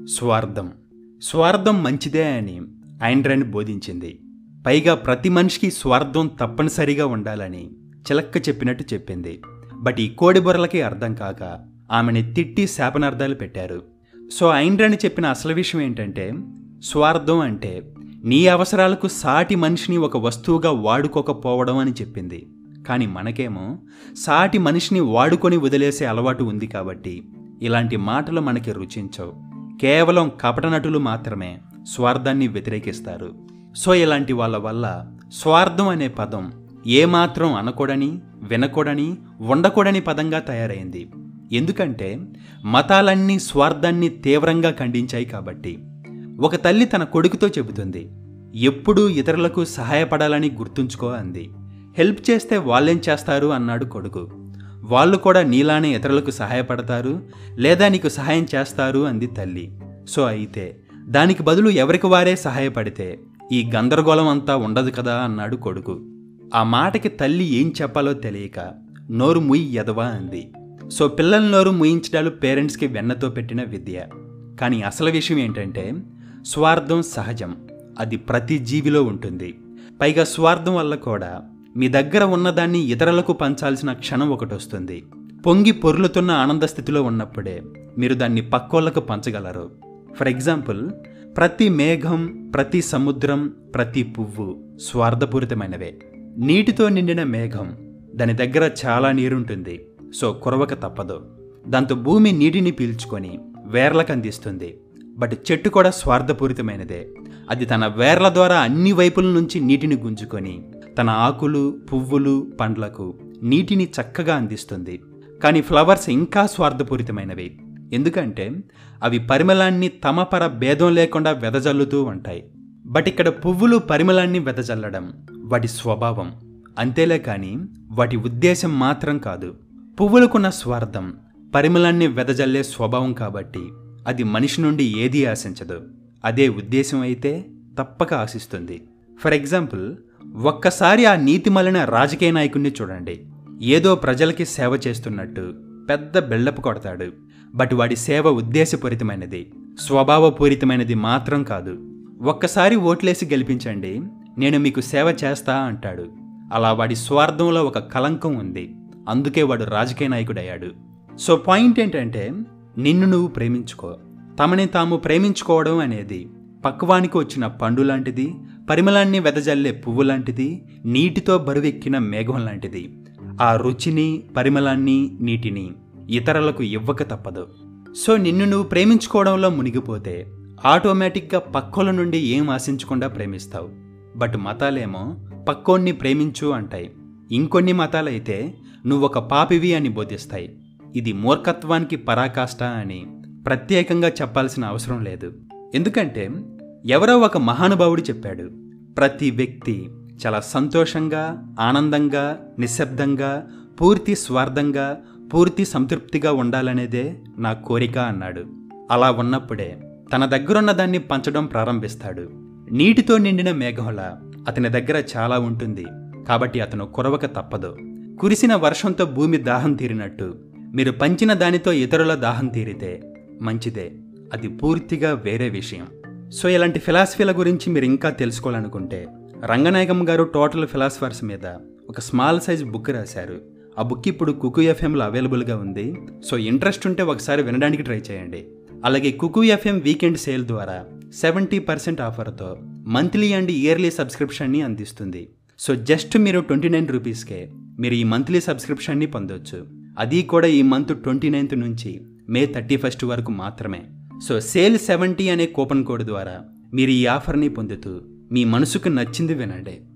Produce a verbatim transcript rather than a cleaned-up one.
స్వార్థం స్వార్థం మంచిదే అని ఐన్ ర్యాండ్ బోధించింది. పైగా ప్రతి మనిషికి స్వార్థం తప్పనిసరిగా ఉండాలని చిలక్క చెప్పినట్టు చెప్పింది. బట్ ఈ కోడిబుర్రలకి అర్థం కాక ఆమెని తిట్టి శాపనార్థాలు పెట్టారు. సో ఐన్ ర్యాండ్ చెప్పిన అసలు విషయం ఏంటంటే, స్వార్థం అంటే నీ అవసరాలకు సాటి మనిషిని ఒక వస్తువుగా వాడుకోకపోవడం అని చెప్పింది. కానీ మనకేమో సాటి మనిషిని వాడుకొని వదిలేసే అలవాటు ఉంది కాబట్టి ఇలాంటి మాటలు మనకి రుచించవు. కేవలం కపట నటులు మాత్రమే స్వార్థాన్ని వ్యతిరేకిస్తారు. సో ఇలాంటి వాళ్ళ వల్ల స్వార్థం అనే పదం ఏమాత్రం అనకూడని, వినకూడని, ఉండకూడని పదంగా తయారైంది. ఎందుకంటే మతాలన్నీ స్వార్థాన్ని తీవ్రంగా ఖండించాయి కాబట్టి. ఒక తల్లి తన కొడుకుతో చెబుతుంది, ఎప్పుడూ ఇతరులకు సహాయపడాలని గుర్తుంచుకో అంది. హెల్ప్ చేస్తే వాళ్ళేం చేస్తారు అన్నాడు కొడుకు. వాళ్ళు కూడా నీలానే ఇతరులకు సహాయపడతారు లేదా నీకు సహాయం చేస్తారు అంది తల్లి. సో అయితే దానికి బదులు ఎవరికి వారే సహాయపడితే ఈ గందరగోళం అంతా ఉండదు కదా అన్నాడు కొడుకు. ఆ మాటకి తల్లి ఏం చెప్పాలో తెలియక నోరు ముయ్యి ఎదవా అంది. సో పిల్లల నోరు ముయించడాలు పేరెంట్స్కి వెన్నతో పెట్టిన విద్య. కానీ అసలు విషయం ఏంటంటే, స్వార్థం సహజం, అది ప్రతి జీవిలో ఉంటుంది. పైగా స్వార్థం వల్ల కూడా మీ దగ్గర ఉన్నదాన్ని ఇతరులకు పంచాల్సిన క్షణం ఒకటి వస్తుంది. పొంగి పొర్లుతున్న ఆనంద స్థితిలో ఉన్నప్పుడే మీరు దాన్ని పక్కోళ్లకు పంచగలరు. ఫర్ ఎగ్జాంపుల్, ప్రతి మేఘం, ప్రతి సముద్రం, ప్రతి పువ్వు స్వార్థపూరితమైనవే. నీటితో నిండిన మేఘం, దాని దగ్గర చాలా నీరుంటుంది, సో కురవక తప్పదు. దాంతో భూమి నీటిని పీల్చుకొని వేర్లకు అందిస్తుంది. బట్ చెట్టు కూడా స్వార్థపూరితమైనదే. అది తన వేర్ల ద్వారా అన్ని వైపుల నుంచి నీటిని గుంజుకొని తన ఆకులు, పువ్వులు, పండ్లకు నీటిని చక్కగా అందిస్తుంది. కానీ ఫ్లవర్స్ ఇంకా స్వార్థపూరితమైనవి. ఎందుకంటే అవి పరిమళాన్ని తమ పర భేదం లేకుండా వెదజల్లుతూ ఉంటాయి. బట్ ఇక్కడ పువ్వులు పరిమళాన్ని వెదజల్లడం వాటి స్వభావం, అంతేలే కానీ వాటి ఉద్దేశం మాత్రం కాదు. పువ్వులకున్న స్వార్థం పరిమళాన్ని వెదజల్లే స్వభావం కాబట్టి అది మనిషి నుండి ఏదీ ఆశించదు. అదే ఉద్దేశం అయితే తప్పక ఆశిస్తుంది. ఫర్ ఎగ్జాంపుల్, ఒక్కసారి ఆ నీతిమలిన రాజకీయ నాయకుడిని చూడండి. ఏదో ప్రజలకి సేవ చేస్తున్నట్టు పెద్ద బిల్డప్ కొడతాడు. బట్ వాడి సేవ ఉద్దేశపూరితమైనది, స్వభావపూరితమైనది మాత్రం కాదు. ఒక్కసారి ఓట్లేసి గెలిపించండి, నేను మీకు సేవ చేస్తా అంటాడు. అలా వాడి స్వార్థంలో ఒక కలంకం ఉంది. అందుకే వాడు రాజకీయ నాయకుడయ్యాడు. సో పాయింట్ ఏంటంటే, నిన్ను నువ్వు ప్రేమించుకో. తమని తాము ప్రేమించుకోవడం అనేది పక్వానికి వచ్చిన పండు లాంటిది, పరిమళాన్ని వెదజల్లే పువ్వు లాంటిది, నీటితో బరువెక్కిన మేఘం లాంటిది. ఆ రుచిని, పరిమళాన్ని, నీటిని ఇతరులకు ఇవ్వక తప్పదు. సో నిన్ను నువ్వు ప్రేమించుకోవడంలో మునిగిపోతే ఆటోమేటిక్గా పక్కోల నుండి ఏం ఆశించకుండా ప్రేమిస్తావు. బట్ మతాలేమో పక్కోన్ని ప్రేమించు అంటాయి. ఇంకొన్ని మతాలైతే నువ్వొక పాపివి అని బోధిస్తాయి. ఇది మూర్ఖత్వానికి పరాకాష్ట అని ప్రత్యేకంగా చెప్పాల్సిన అవసరం లేదు. ఎందుకంటే ఎవరో ఒక మహానుభావుడు చెప్పాడు, ప్రతి వ్యక్తి చాలా సంతోషంగా, ఆనందంగా, నిశ్శబ్దంగా, పూర్తి స్వార్థంగా, పూర్తి సంతృప్తిగా ఉండాలనేదే నా కోరిక అన్నాడు. అలా ఉన్నప్పుడే తన దగ్గరున్న దాన్ని పంచడం ప్రారంభిస్తాడు. నీటితో నిండిన మేఘంలా అతని దగ్గర చాలా ఉంటుంది కాబట్టి అతను కురవక తప్పదు. కురిసిన వర్షంతో భూమి దాహం తీరినట్టు మీరు పంచిన దానితో ఇతరుల దాహం తీరితే మంచిదే, అది పూర్తిగా వేరే విషయం. సో ఇలాంటి ఫిలాసఫీల గురించి మీరు ఇంకా తెలుసుకోవాలనుకుంటే, రంగనాయకం గారు టోటల్ ఫిలాసఫర్స్ మీద ఒక స్మాల్ సైజ్ బుక్ రాశారు. ఆ బుక్ ఇప్పుడు కుకు ఎఫ్ఎంలో అవైలబుల్గా ఉంది. సో ఇంట్రెస్ట్ ఉంటే ఒకసారి వినడానికి ట్రై చేయండి. అలాగే కుకు ఎఫ్ఎం వీకెండ్ సేల్ ద్వారా సెవెంటీ పర్సెంట్ ఆఫర్తో మంత్లీ అండ్ ఇయర్లీ సబ్స్క్రిప్షన్ని అందిస్తుంది. సో జస్ట్ మీరు ట్వంటీ నైన్ రూపీస్కే మీరు ఈ మంత్లీ సబ్స్క్రిప్షన్ని పొందొచ్చు. అది కూడా ఈ మంత్ ట్వంటీ నైన్త్ నుంచి మే థర్టీ ఫస్ట్ వరకు మాత్రమే. సో సేల్ సెవెంటీ అనే కూపన్ కోడ్ ద్వారా మీరు ఈ ఆఫర్ని పొందుతూ మీ మనసుకు నచ్చింది వినండి.